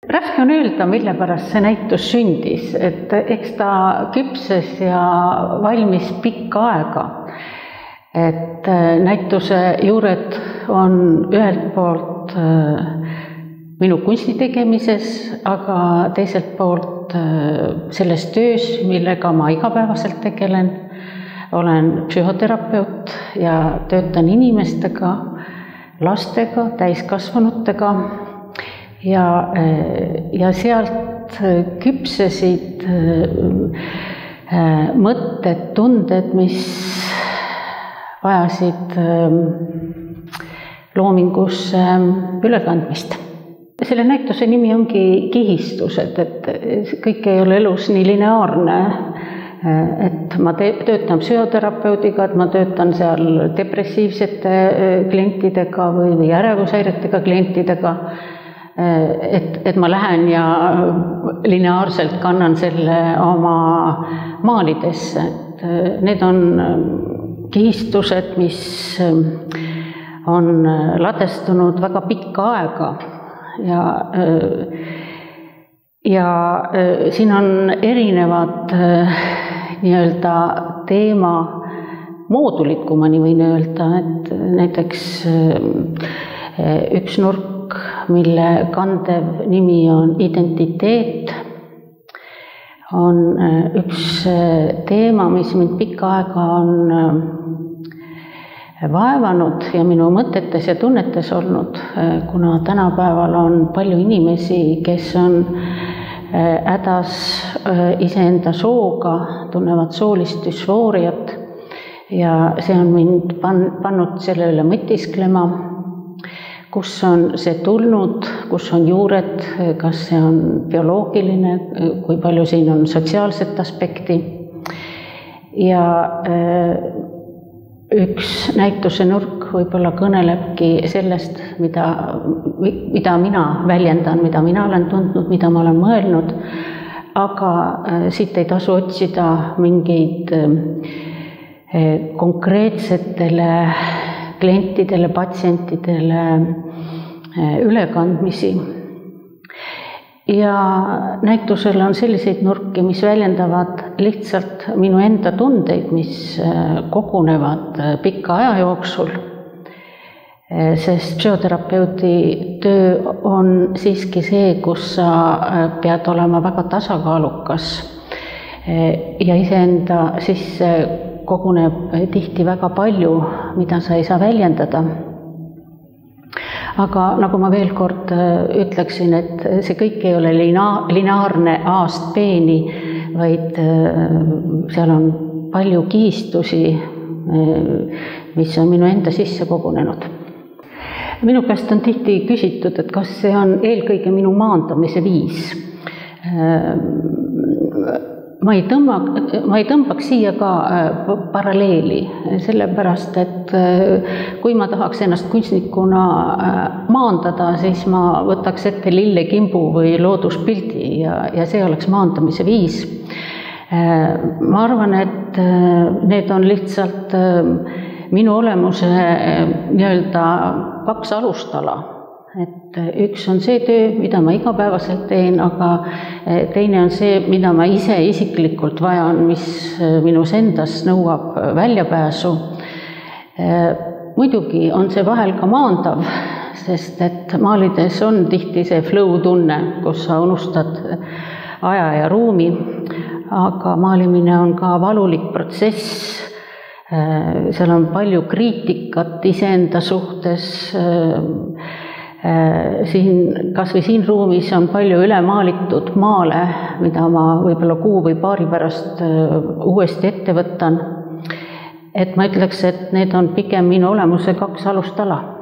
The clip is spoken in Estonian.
Raske on öelda, mille pärast see näitus sündis, et eks ta küpses ja valmis pikka aega. Et näituse juured on ühelt poolt minu kunsti tegemises, aga teiselt poolt selles töös, millega ma igapäevaselt tegelen. Olen psühhoterapeut ja töötan inimestega, lastega, täiskasvanutega ja sealt küpsesid mõtted, tunded, mis vajasid loomingusse ülekandmist. Selle näituse nimi ongi kihistused, et kõik ei ole elus nii lineaarne, et ma töötan psühhoterapeudiga, et ma töötan seal depressiivsete klientidega või ärevushäiretega klientidega, et ma lähen ja lineaarselt kannan selle oma maalidesse. Need on kihistused, mis on ladestunud väga pikka aega ja siin on erinevad nii-öelda teema moodulid, kui ma nii võin öelda, et näiteks üks nurk, mille kandev nimi on identiteet, on üks teema, mis mind pikka aega on vaevanud ja minu mõtetes ja tunnetes olnud, kuna tänapäeval on palju inimesi, kes on hädas iseenda sooga, tunnevad soolist düsfooriat ja see on mind pannud selle üle mõtisklema, kus on see tulnud, kus on juured, kas see on bioloogiline, kui palju siin on sotsiaalset aspekti. Ja üks näituse nurk võib-olla kõnelebki sellest, mida mina väljendan, mida mina olen tundnud, mida ma olen mõelnud, aga siit ei tasu otsida mingeid konkreetsetele klientidele, patsientidele ülekandmisi. Ja näitusel on selliseid nurki, mis väljendavad lihtsalt minu enda tundeid, mis kogunevad pika aja jooksul, sest psühhoterapeudi töö on siiski see, kus sa pead olema väga tasakaalukas ja iseenda sisse koguneb tihti väga palju, mida sa ei saa väljendada. Aga nagu ma veel kord ütleksin, et see kõik ei ole lineaarne A-st B-ni, vaid seal on palju kihistusi, mis on minu enda sisse kogunenud. Minu käest on tihti küsitud, et kas see on eelkõige minu maandamise viis. Ma ei tõmbaks siia ka paralleeli, sellepärast, et kui ma tahaks ennast kunstnikuna maandada, siis ma võtaks ette lillekimbu või looduspildi ja see oleks maandamise viis. Ma arvan, et need on lihtsalt minu olemuse nii-öelda kaks alustala. Et üks on see töö, mida ma igapäevaselt teen, aga teine on see, mida ma ise isiklikult vajan, mis minus endas nõuab väljapääsu. Muidugi on see vahel ka maandav, sest et maalides on tihti see flow tunne, kus sa unustad aja ja ruumi, aga maalimine on ka valulik protsess. Seal on palju kriitikat iseenda suhtes. Kas või siin ruumis on palju ülemaalitud maale, mida ma võib-olla kuu või paari pärast uuesti ette võtan. Et ma ütleks, et need on pigem minu olemuse kaks alustala.